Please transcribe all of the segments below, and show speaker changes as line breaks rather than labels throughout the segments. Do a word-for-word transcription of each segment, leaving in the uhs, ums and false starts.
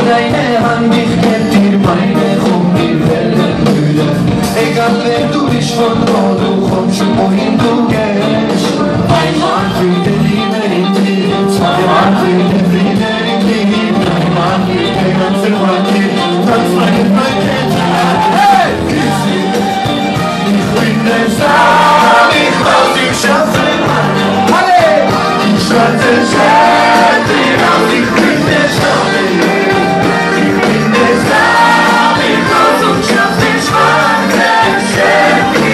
deine Hand, ich geb dir meine, komm, wir werden Brüder. Egal wer du bist, von wo du kommst und wohin du gehst. Einmal für die Liebe in dir, zweimal für die Friede in dir, dreimal für die ganze Quartier, tanz meine Freunde. Hey! Ich bin der Sam, ich weiß, ich schaffe alle. Ich schwarze Schädel, ich bin der Sam. Ich bin der Sam, ich weiß und schaff den schwarzen Schädel.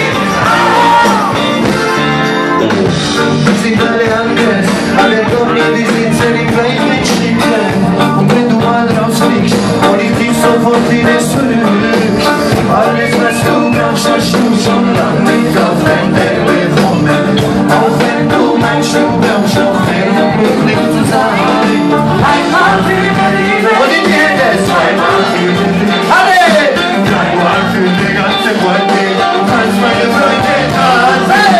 Wir sind alle anders, alle kommen in die Sitze, die gleichen Stückchen. Und wenn du mal rausfliegst, hol ich dich sofort wieder zurück. Alles, was du brauchst, hast du schon lang mit auf dein Weg bekommen. Auch wenn du meinst, du brauchst noch mehr, um glücklich zu sein. Einmal für die Liebe und in jedes, zweimal für die Liebe. Alle! Dreimal für die ganze Quartier, tanz meine Freunde, tanz! Hey!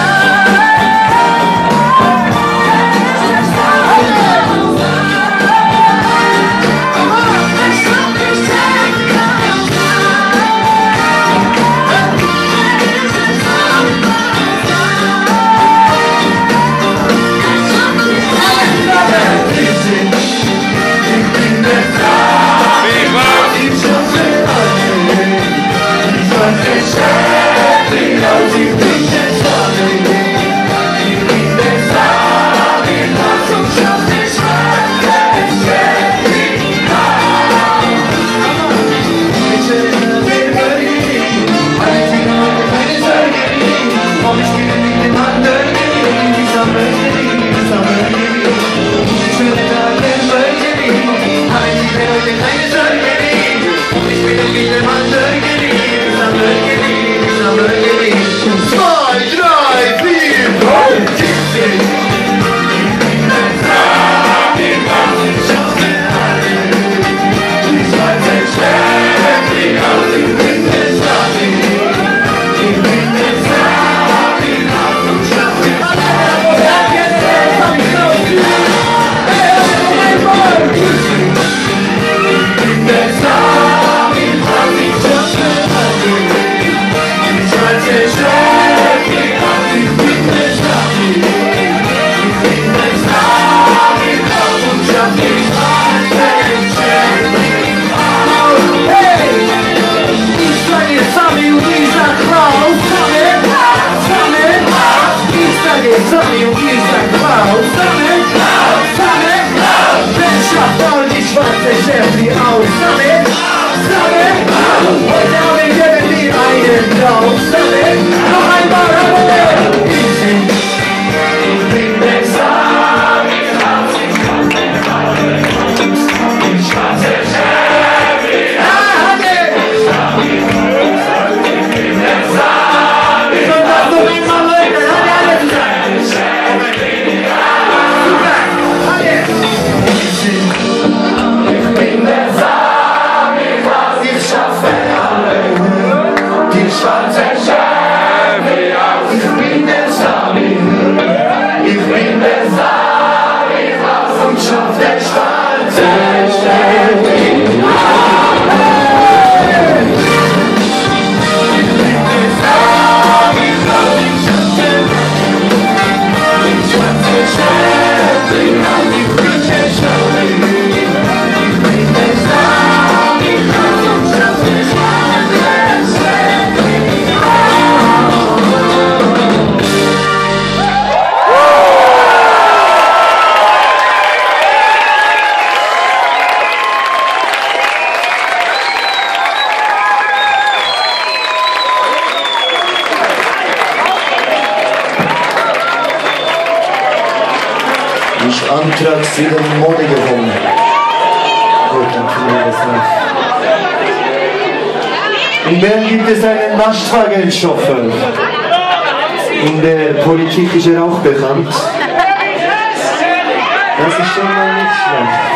Ist Anthrax wieder in Mode gekommen? Gut, dann tun wir das nicht. In Bern gibt es einen Lastwagenchauffeur. In der Politik ist er auch bekannt. Das ist schon mal nicht schlecht.